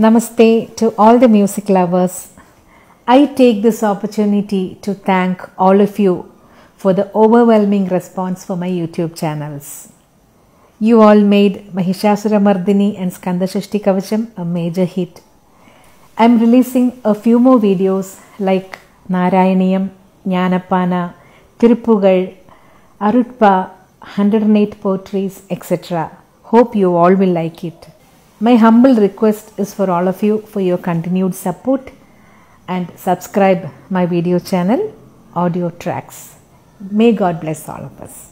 Namaste to all the music lovers. I take this opportunity to thank all of you for the overwhelming response for my YouTube channels. You all made Mahishasuramardini and Skandashashti Kavacham a major hit. I am releasing a few more videos like Narayaniyam, Jnanapana, Tirupugal, Arutpa, 108 poetries, etc. Hope you all will like it. My humble request is for all of you for your continued support and subscribe my video channel, Audio Tracks. May God bless all of us.